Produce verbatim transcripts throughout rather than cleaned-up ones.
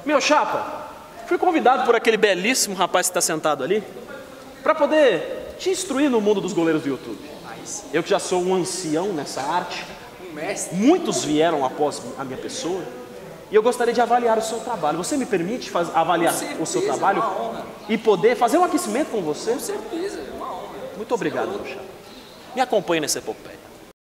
Meu chapa, fui convidado por aquele belíssimo rapaz que está sentado ali para poder te instruir no mundo dos goleiros do YouTube. Eu que já sou um ancião nessa arte, Um mestre. muitos vieram após a minha pessoa e eu gostaria de avaliar o seu trabalho. Você me permite faz, avaliar certeza, o seu trabalho é uma honra. e poder fazer um aquecimento com você? Com certeza, é uma honra. Muito obrigado, meu chapa. Me acompanhe nessa epopeia.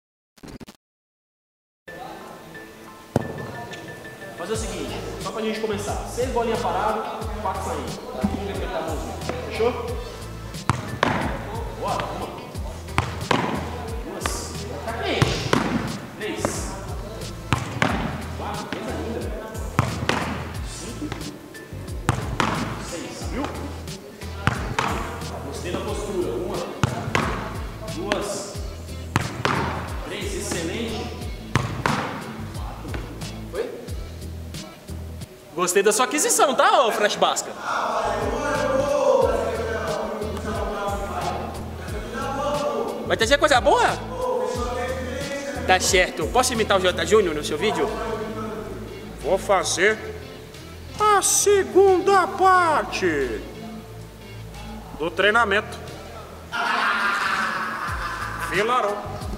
Fazer o seguinte, só pra gente começar. Seis bolinhas paradas, quatro saindo. Tá? Vamos ver a mãozinha. Fechou? Bora, uma. Duas. Tá quente. Três. Quatro. Coisa linda. Cinco. Seis. Viu? Gostei da postura. Uma. Duas. Três. Excelente. Gostei da sua aquisição, tá, ô Fresh Basca? Vai trazer coisa boa? Tá certo. Posso imitar o J Júnior no seu vídeo? Vou fazer a segunda parte do treinamento. Filarão.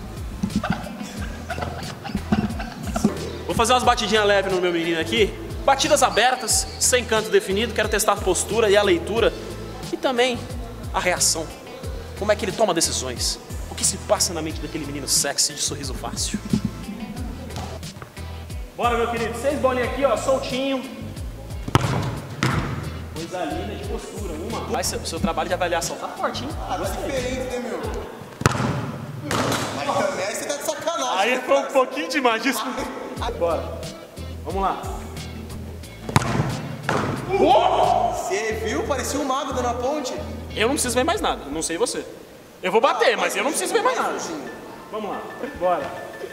Vou fazer umas batidinhas leves no meu menino aqui. Batidas abertas, sem canto definido. Quero testar a postura e a leitura. E também a reação. Como é que ele toma decisões. O que se passa na mente daquele menino sexy de sorriso fácil. Bora, meu querido. Seis bolinhas aqui, ó, soltinho. Coisa linda de postura. Uma, duas. Vai, seu, seu trabalho de avaliação tá forte, hein? Ah, tá diferente, né, meu? Mas também aí você tá de sacanagem. Aí foi um pouquinho demais disso. Bora. Vamos lá. Você viu? Parecia um mago dando a ponte. Eu não preciso ver mais nada, não sei você. Eu vou bater, mas eu não preciso ver mais nada. Vamos lá, bora.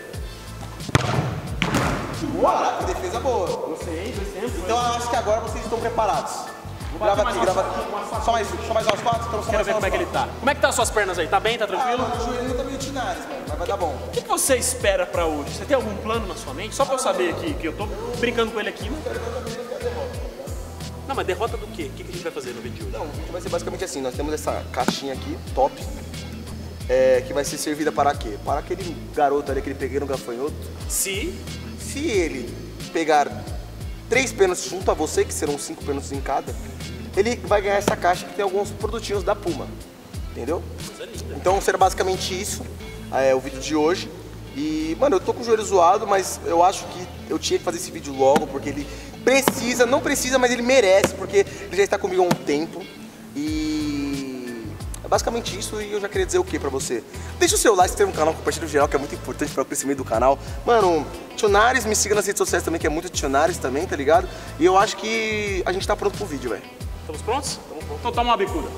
Caraca, defesa boa. Gostei, dois tempos. Então eu acho que agora vocês estão preparados. Grava aqui, grava aqui. Só mais, só mais umas quatro? Então só Quero mais ver como é que ele tá. Como é que tá as suas pernas aí? Tá bem? Tá Ah, tranquilo? mano, o joelho tá meio tinares, mano, mas vai dar bom. O que que você espera pra hoje? Você tem algum plano na sua mente? Só pra eu saber aqui, que eu tô brincando com ele aqui. Mas... Não, mas derrota do quê? O que que a gente vai fazer no vídeo de hoje? Não, o vídeo vai ser basicamente assim, nós temos essa caixinha aqui, top, é, que vai ser servida para quê? Para aquele garoto ali, aquele pequeno gafanhoto. Se... Se ele pegar três pênaltis junto a você, que serão cinco pênaltis em cada, ele vai ganhar essa caixa que tem alguns produtinhos da Puma, entendeu? Coisa linda. Então será basicamente isso, é, o vídeo de hoje. E, mano, eu tô com o joelho zoado, mas eu acho que eu tinha que fazer esse vídeo logo, porque ele precisa, não precisa, mas ele merece, porque ele já está comigo há um tempo. E é basicamente isso, e eu já queria dizer o que pra você? Deixa o seu like, se inscreva no canal, compartilha no geral, que é muito importante para o crescimento do canal. Mano, Tionares, me siga nas redes sociais também, que é muito Tionares também, tá ligado? E eu acho que a gente tá pronto pro vídeo, velho. Estamos prontos? Estamos prontos. Então toma uma bicuda.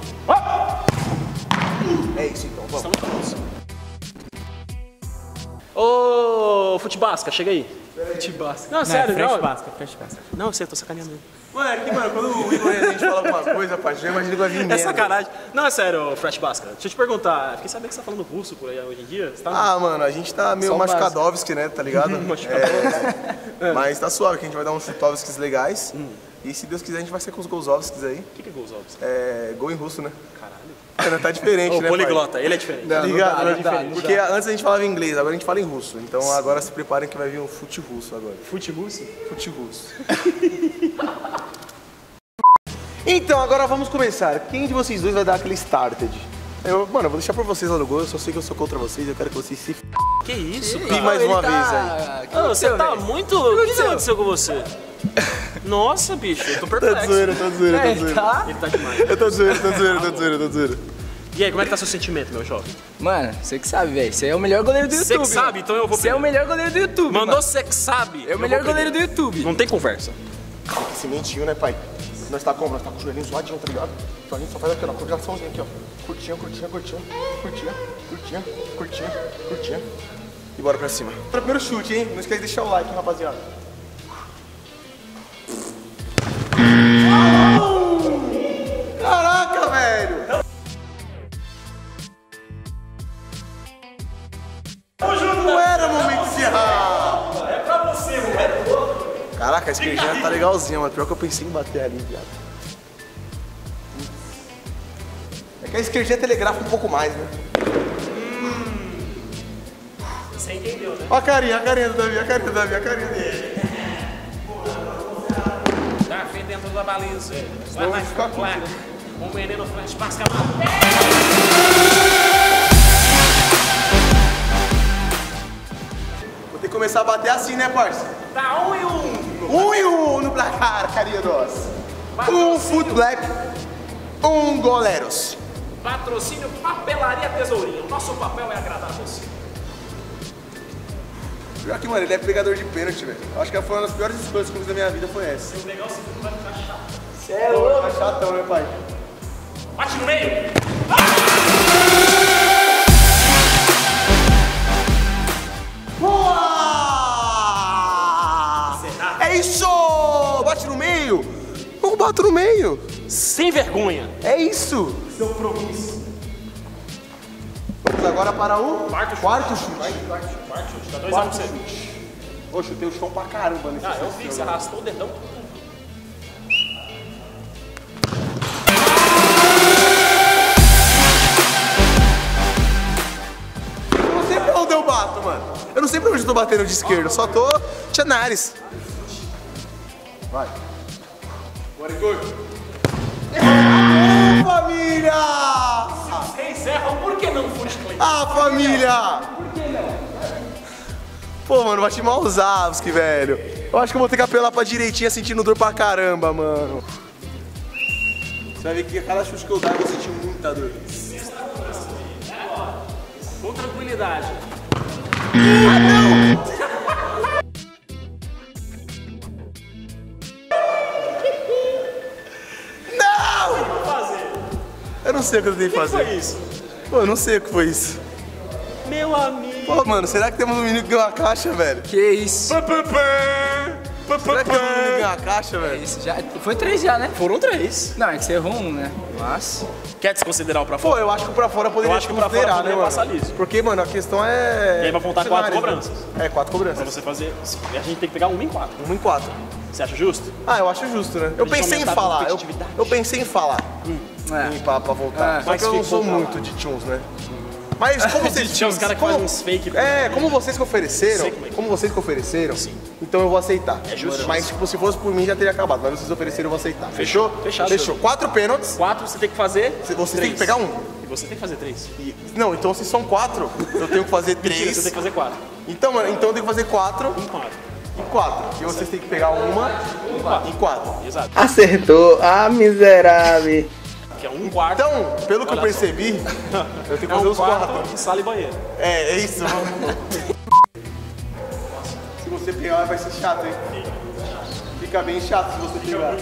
É isso então, vamos. Estamos prontos. Ô, Futebasca, chega aí. Futebasca. Não, sério, Fresh não. Basca, Fresh Basca. Não, você, eu tô sacaneando ele. Mano, é que, mano, quando o Igor e a gente fala alguma coisa, parceiro, eu imagino que vai vir É merda. sacanagem. Não, é sério, Fresh Basca. Deixa eu te perguntar. Fiquei sabendo que você tá falando russo por aí hoje em dia. Você tá... Ah, mano, a gente tá meio Só o básico. machucadovski, né, tá ligado? Machucadovski. Mas tá suave, que a gente vai dar uns chutovskis legais. E se Deus quiser, a gente vai ser com os golzovskis aí. O que, que é gols ovos? É, gol em russo, né? Caralho. É, tá diferente, Ô, né, poliglota, ele é diferente. pai? Tá Não, ligado? não dá, não dá, não Porque dá. antes a gente falava inglês, agora a gente fala em russo. Então agora se preparem que vai vir um fute russo agora. Fute russo? Fute russo. Então, agora vamos começar. Quem de vocês dois vai dar aquele started? Eu, mano, eu vou deixar pra vocês lá no gol, eu só sei que eu sou contra vocês, eu quero que vocês se f... Que isso, E cara? mais uma Ele vez tá... aí. Que Ô, você aconteceu, tá velho? muito... O que aconteceu com você? Nossa, bicho, eu tô Tô perplexo. zoeiro, tô zoeiro, É, tô ele zoeiro. tá... Ele tá demais. Eu tô zoeiro, tô zoeiro, tô zoeiro, tô zoeiro. E aí, como é que tá seu sentimento, meu jovem? Mano, você que sabe, velho. Você é o melhor goleiro do Você YouTube. que sabe, mano. então eu vou Você é o melhor goleiro do YouTube, Mandou mano. você que sabe. É eu o melhor vou goleiro do primeiro. YouTube. Não tem conversa. Aquecimentinho, né, pai? Nós tá como? Nós tá com o joelhinho zoadinho, tá ligado? Então a gente só faz aqui, ó, coordenaçãozinha aqui, ó. Curtinha, curtinha, curtinha, curtinha, curtinha, curtinha, curtinha. E bora pra cima. Para o primeiro chute, hein? Não esquece de deixar o like, hein, rapaziada. Caraca, velho! Não era momento de errar! É pra você, moleque. Caraca, a esquerdinha tá ligado. legalzinha, mano. Pior que eu pensei em bater ali, viado. É que a esquerdinha telegrafa um pouco mais, né? Você entendeu, né? Ó a carinha, a carinha do Davi, a carinha do Davi, a carinha dele. Tá feio dentro da baliza. Vai Vou mais ficar com com placa. O menino faz pasca. Vou ter que começar a bater assim, né, parça? Tá um e um. Um e um no placar, queridos. Um Food Black, um Goleros. Patrocínio Papelaria Tesourinha. O nosso papel é agradar você. Pior que, mano, ele é pegador de pênalti, velho. Acho que foi uma das piores escolhas que eu fiz da minha vida, foi essa. O legal é que vai ficar chato. Cê é louco. Tá chatão, né, pai? Bate no meio. Boa! É isso! Bate no meio! Não bato no meio! Sem vergonha. É isso! Seu promisso. Vamos agora para o Quarto chute. quarto chute. Quarto chute. Quarto chute. Dá dois a um pra você. Ô, chutei o chão pra caramba nesse Ah, eu vi que você agora. arrastou o dedão. Eu não sei pra onde eu bato, mano. Eu não sei pra onde eu tô batendo de esquerda, eu só tô Tchanares. Vai. Bora, Igor. Ah, família! Vocês erram, por que não Furish Clay? Ah, família! Por que não? Pô, mano, bati mal os Avski, velho. Eu acho que eu vou ter que apelar pra direitinha sentindo dor pra caramba, mano. Você vai ver que a cada chute que eu dar eu vou sentir muita dor. Com tranquilidade. Ah, não! Não! Fazer. Eu não sei o que eu tenho que O que fazer. foi isso? Pô, eu não sei o que foi isso. Meu amigo. Pô, mano, será que temos um menino que ganhou uma caixa, velho? Que isso? Será que temos um menino que ganhou uma caixa, velho? Isso já, foi três já, né? Foram três. Não, é que você errou um, né? Mas... Quer desconsiderar o pra Pô, fora? eu acho que o pra fora poderia Eu acho que o pra fora considerar, né, poderia mano? passar liso. Porque, mano, a questão é... E aí vai contar quatro cenários, cobranças. né? É, quatro Pra cobranças. você fazer. A gente tem que pegar uma em quatro. Um em quatro. Você acha justo? Ah, eu acho justo, né? Eu Pra gente pensei em aumentar a falar, eu, competitividade. eu pensei em falar. É. Em pra, pra voltar. É. Só Mas que eu não ficou sou pra lá. muito de tunes, né? Mas como vocês... Tinha os caras que como- fazem uns fake. É, como vocês que ofereceram, Sei como é que é. como vocês que ofereceram, Sim. então eu vou aceitar. É justo. Mas, tipo, se fosse por mim já teria acabado. Mas vocês ofereceram, eu vou aceitar. Fechou? Fechado. Fechou. Quatro pênaltis. Quatro você tem que fazer. Vocês três. têm que pegar um. E você tem que fazer três. E- Não, então se são quatro, eu tenho que fazer Mentira, três. você tem que fazer quatro. Então, mano, então eu tenho que fazer quatro Em quatro. e quatro. E vocês têm que pegar uma e quatro. Exato. Acertou. Ah, miserável. Que é um quarto. Então, pelo que eu Olha percebi, eu tenho que é fazer um os quatro. quarto e sala e banheiro. É, é isso. Se você pegar, vai ser chato, hein? Fica bem chato se você pegar.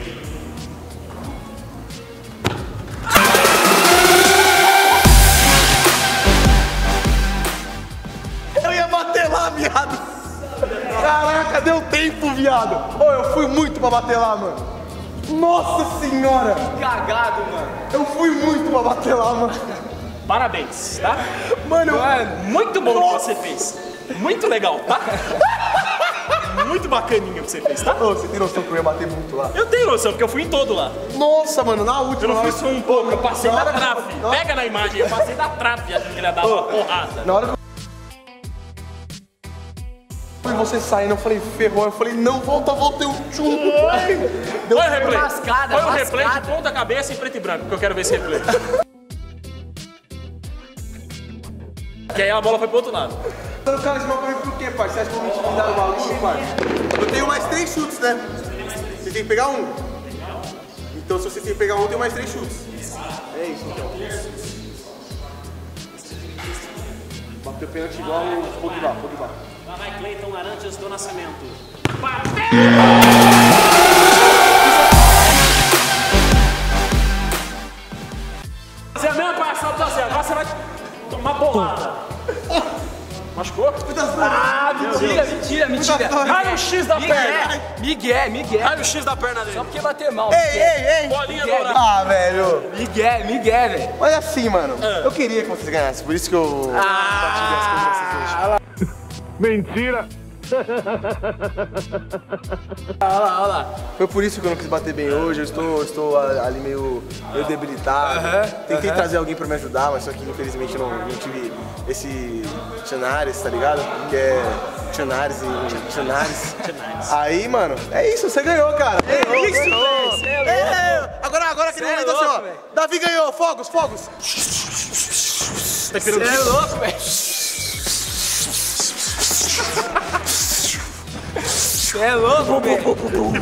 Eu ia bater lá, viado. Caraca, deu tempo, viado. Ô, eu fui muito pra bater lá, mano. Nossa senhora. Cagado, mano. Eu fui muito pra bater lá, mano. Parabéns, tá? Mano, eu... Muito bom o que Nossa. você fez. Muito legal, tá? Muito bacaninha o que você fez, tá? Ô, você tem noção que eu ia bater muito lá? Eu tenho noção, porque eu fui em todo lá. Nossa, mano, na última... Eu não fui na só hora- um pouco, eu passei Na da hora que- trave. na- Pega na imagem, eu passei da trave achando que ele ia dar uma porrada. Na hora que eu... você saindo, eu falei, ferrou. Eu falei, não, volta, volta, eu tchum. Deu Põe o replay. mascada, Põe o replay de mascada. ponta cabeça em preto e branco, porque eu quero ver esse replay. Que aí a bola foi pro outro lado. Mano, cara, esse mal comigo por quê, pai? Você acha que eu vou me intimidar o bagulho, pai? Eu tenho mais três chutes, né? Você tem que pegar um. Então, se você tem que pegar um, eu tenho mais três chutes. É isso, então. Bateu pênalti igual o Pogba, Pogba. Lá vai Cleiton Arantes do Nascimento. Bateu! Fazer a mesma passada do Zé. Agora você vai tomar bolada. Machucou? Ah, mentira, mentira, mentira. Raio X da perna. Miguel, Miguel. Raio X da perna dele. Só porque bater mal. Ei, ei, ei! Bolinha Miguel. dourada. Ah, velho! Miguel, Miguel, velho. Olha assim, mano. Eu queria que vocês ganhassem, por isso que eu... Mentira! Olha lá, olha lá. Foi por isso que eu não quis bater bem hoje, eu estou, estou ali meio, meio debilitado. Aham, Tentei aham. trazer alguém pra me ajudar, mas só que infelizmente eu não, não tive esse Tchanares, tá ligado? Que é Tchanares e Tchanares. Aí, mano, é isso, você ganhou, cara. É Ganhou, isso, ganhou. velho, cê é É, louco. agora, agora aquele Cê é momento assim, ó. louco, velho. Davi ganhou, fogos, fogos. Você é louco, velho. Você é louco, velho.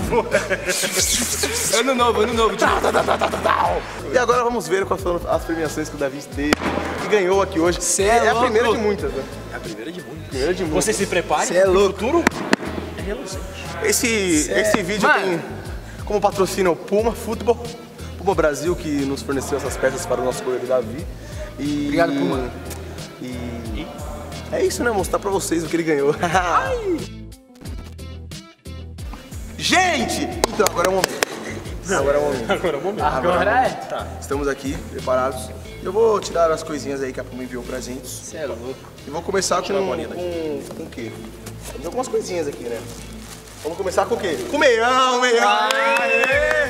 Ano novo, ano novo. Tchau. E agora vamos ver quais foram as premiações que o Davi teve, que ganhou aqui hoje. Cê é, é é a louco. primeira de muitas, né? É a primeira de muitas. Primeira de muitas. Você se prepare, Cê é porque o louco. futuro é reluzente. Esse, Cê- esse vídeo Mano. tem como patrocínio o Puma Futebol, Puma Brasil, que nos forneceu essas peças para o nosso goleiro Davi. E, Obrigado, Puma. E é isso, né? Mostrar pra vocês o que ele ganhou. Gente! Então, agora é o momento. Agora é o momento. Agora é o momento. Agora é. Tá. Estamos aqui, preparados. Eu vou tirar as coisinhas aí que a Puma enviou pra gente. Você é louco. E vou começar com, Tirar a bolinha daqui. com, com o quê? Tem algumas coisinhas aqui, né? Vamos começar com o quê? Com o meião, meião! Aê!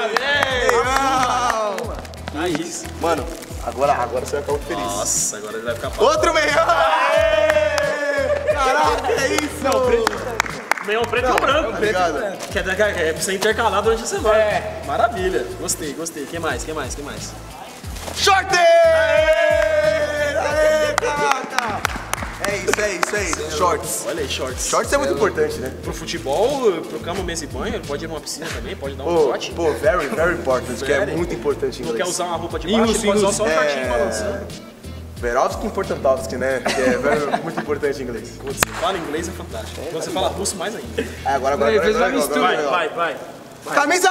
Meião! Aí. Mano, agora, agora você vai ficar muito feliz. Nossa, agora ele vai ficar pau. Outro meião! Aê! Caraca, é isso! Não, preto. Meião preto ou branco. Tá ligado? Quer dizer, é pra você intercalar durante a semana. É. Maravilha. Gostei, gostei. Quem mais? Quem mais? Quem mais? Short! Aê! Aê, caraca! É isso, é isso, é isso. Shorts. Olha aí, shorts. Shorts é muito importante, né? Pro futebol, pro cama, mesa e banho, ele pode ir numa piscina também, pode dar um Pô, shot. pô, very, very important, que é Very. muito importante em Não quer inglês. usar uma roupa de Inglês, baixo, ele pode usar só um inglês. shortinho É. balançando. Verovski importantovski, né? Que é very, muito importante em inglês. Quando você fala inglês é fantástico. Quando você fala russo, mais ainda. É, agora, agora, Ele agora, fez uma agora, mistura. agora, Vai, agora. vai, vai. Camisa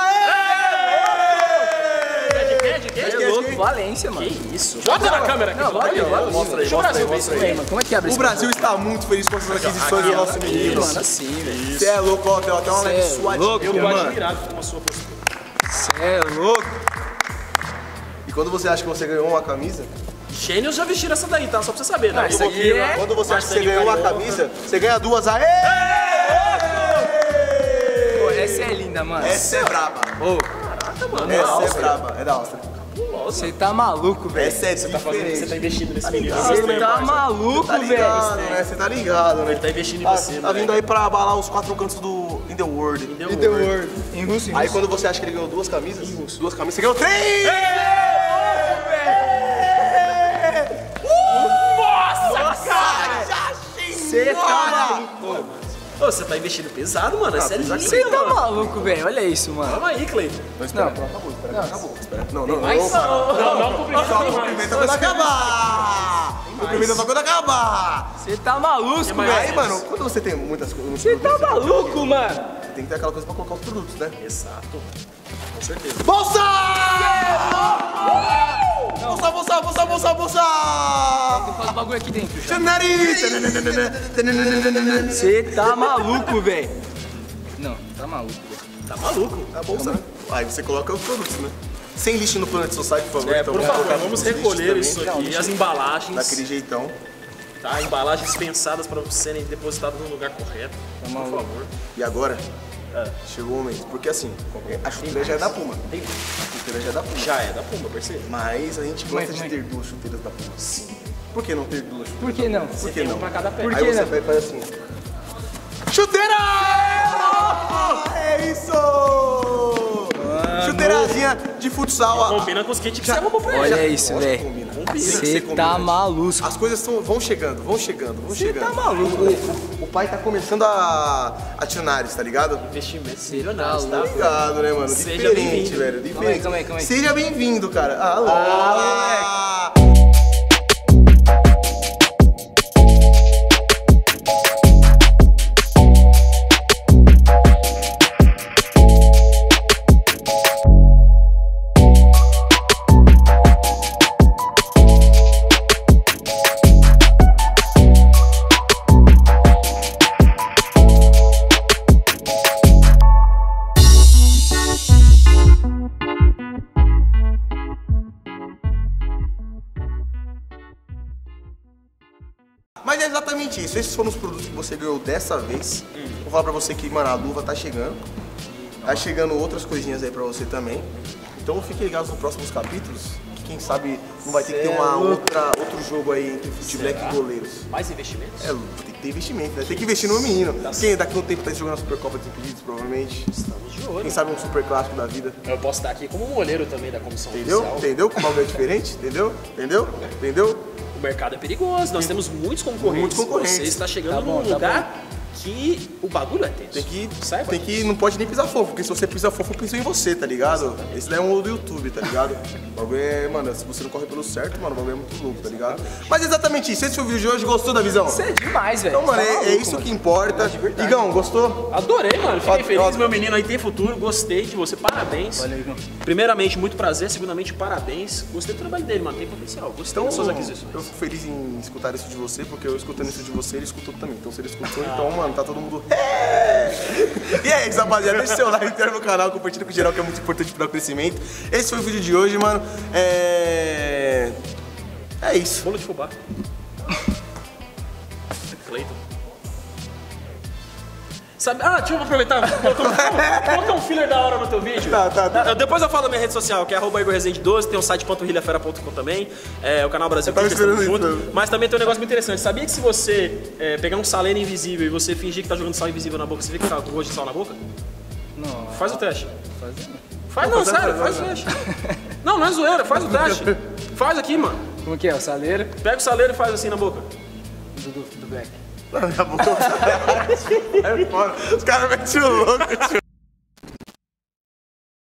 Quer, quer, E! quer? Você é louco. Valência, mano. Que isso? Bota na câmera aqui. Não, pelo amor de valeu, Deus. valeu. Mostra aí, Deixa o mostra Brasil aí, ver mostra isso aí. aí. Mano, como é que abre O esse Brasil está muito feliz com essas aquisições dos nossos meninos. Mano, assim, velho. Você é louco, ó, tem até uma Cê leve é suadinha, louco, Eu tô mano. admirado com a sua postura. Você é louco. E quando você acha que você ganhou uma camisa, Gênios já vestiram essa daí, tá? Só pra você saber, tá? Ah, isso aqui é- quando você acha que você Marcelinho ganhou uma Carioca. camisa, você ganha duas. Aê! Pô, essa é linda, mano. Essa é braba. Ô, mano. Essa é Áustria. braba. É da Áustria. você tá maluco, velho. Essa é Você tá fazendo, você tá diferente. investindo nesse menino. ligado, Eu Você gostei, tá parça. maluco, Tá ligado, velho. né? Você tá ligado, né? Ele tá investindo em Tá, você, tá moleque. vindo aí pra abalar os quatro cantos do In The World. In the world. Em russo, em Aí russo. quando você acha que ele ganhou duas camisas, duas camisas, você ganhou três! Você tá maluco. Ô, você tá investindo pesado, mano. Essa é linda, Você tá mano. maluco, velho. Olha isso, mano. Calma aí, Cleiton. Não, espera, não, acabou, espera, acabou. Espera. Não, não, não. Mas Não, não, cumprimento Só demais. cumprimenta quando acabar! Cumprimenta só quando acabar! você tá maluco, mais? Aí, velho. mano, quando você tem muitas coisas, Você tá maluco, mano. você tem que ter aquela coisa pra colocar os produtos, né? Exato. Com certeza. Bolsa! Bolsa, bolsa, bolsa, bolsa, bolsa! Faz o bagulho aqui dentro já. Xanari! Você tá maluco, velho. Não, tá maluco, velho. Tá maluco? A bolsa, né? Aí você coloca os produtos, né? Sem lixo no Planet Society, por favor. É, então, por favor, colocar vamos os lixos recolher também. isso Não, aqui, lixo as embalagens, daquele jeitão. tá? Embalagens pensadas para serem depositadas no lugar correto, por favor. E agora, chegou o momento. Porque assim, a chuteira já é da Puma. Tem- A chuteira já é da Puma. Já é da Pumba, percebe? Mas a gente gosta Mas, de mas- ter duas chuteiras da Puma. Sim. Por que não ter duas chuteiras? Por que não? Por que tem não? um pra cada pé. Por Aí que você não? vai e faz assim. Chuteira! É isso! Chuteirazinha de futsal. a- Combina com os kits que você arrumou pra ele. Olha isso, Lógico que velho. combina. Combina. Você combina. tá maluco. As coisas tão, vão chegando, vão chegando, vão chegando. tá maluco, O, o, o pai tá começando a, a Tinares, tá ligado? Investimentos Você milionários, tá tá? Ligado, né, mano? Seja Diferente, bem-vindo. velho. Calma aí, Diferente. calma aí, calma aí. Seja bem-vindo, cara. Alô. Ah, exatamente isso. Esses foram os produtos que você ganhou dessa vez. Hum. Vou falar pra você que, mano, a luva tá chegando. Tá chegando outras coisinhas aí pra você também. Então fiquem ligados nos próximos capítulos. Que quem sabe não vai ter que ter uma outra, outro jogo aí entre Futebol e goleiros. Mais investimentos? É, tem que ter investimento, né? Tem que investir no menino. Quem daqui a um tempo tá jogando a Supercopa dos Impedidos, provavelmente. Estamos de olho. Quem sabe um super clássico da vida. Eu posso estar aqui como um olheiro também da comissão Entendeu? oficial. Entendeu? Como algo é diferente? Entendeu? Entendeu? Entendeu? O mercado é perigoso, nós temos muitos concorrentes. Muitos concorrentes. Você está chegando Tá bom, num tá lugar que o bagulho é tenso. Tem que, Saiba tem que, disso. não pode nem pisar fofo, porque se você pisar fofo, eu penso em você, tá ligado? Esse daí é um do YouTube, tá ligado? O bagulho é, mano, se você não corre pelo certo, mano, o bagulho é muito louco, tá ligado? Mas exatamente isso, esse foi o vídeo de hoje, gostou da visão? Isso é demais, velho. Então, mano, Tá é, é maluco, isso mano. que importa. Igão, gostou? Adorei, mano. Fiquei Foda- feliz, foda. meu menino aí tem futuro. Gostei de você, parabéns. Valeu, Igão. Primeiramente, muito prazer. Segundamente, parabéns. Gostei do trabalho dele, mano. Tem potencial. Gostei Então, das suas aquisições. eu fico feliz em escutar isso de você, porque eu escutando isso de você, ele escutou também. Então, se ele escutou, então, mano, tá todo mundo... E é isso, rapaziada. Deixa seu like, inscreve no canal, compartilha com geral, que é muito importante para o crescimento. Esse foi o vídeo de hoje, mano. É... É isso. Bolo de fubá. Cleiton. Sabe... Ah, deixa eu aproveitar. Colocar um, colocar um filler da hora no teu vídeo. Tá, tá, tá. Eu- Depois eu falo da minha rede social, que é arroba Igor Rezende doze, tem o site panturrilhafera ponto com também, é, o canal Brasil tava Kickers, tamo esperando isso, junto. né? Mas também tem um negócio muito interessante. Sabia que se você é, pegar um saleno invisível e você fingir que tá jogando sal invisível na boca, você fica com gosto de sal na boca? Não, Faz o teste. fazendo. Faz, não, fazendo, sério, faz o fazendo. teste. Não, não é zoeira, faz o teste. Faz aqui, mano. Como que é? O saleiro Pega o saleiro e faz assim na boca. do, do, do Black. Não, minha boca... É foda. Os caras metem o louco, tio.